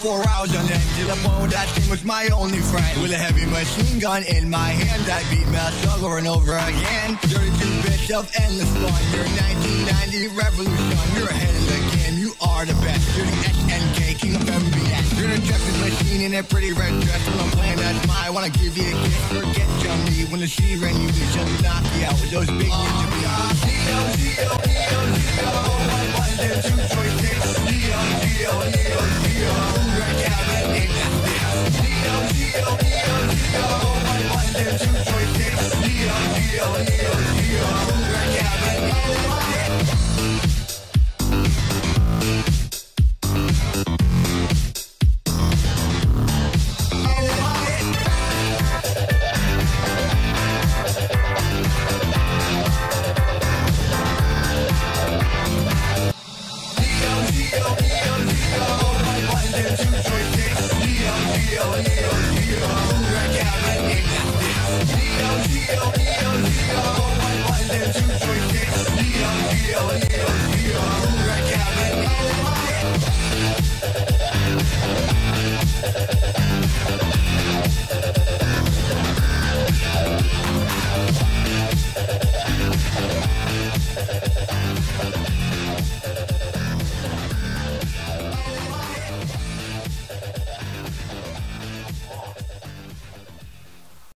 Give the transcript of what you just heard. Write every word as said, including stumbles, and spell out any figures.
twenty-four hours on end. To the point where that thing was my only friend. With a heavy machine gun in my hand, I beat my struggle over and over again. thirty-two bits of endless fun. You're nineteen ninety revolution. You're ahead of the game. You are the best. You're the S N K, king of M B S. You're the justice machine in a pretty red dress. When I'm playing that smile, I wanna give you a kiss. Forget your me when the she ran you, just knock you out with those big ninja beats.